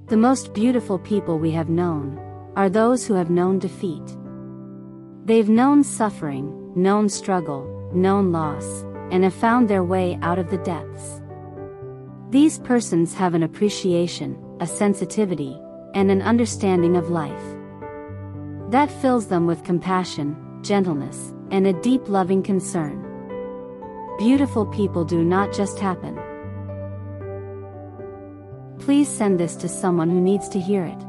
The most beautiful people we have known are those who have known defeat. They've known suffering, known struggle, known loss, and have found their way out of the depths. These persons have an appreciation, a sensitivity, and an understanding of life that fills them with compassion, gentleness, and a deep loving concern. Beautiful people do not just happen. Please send this to someone who needs to hear it.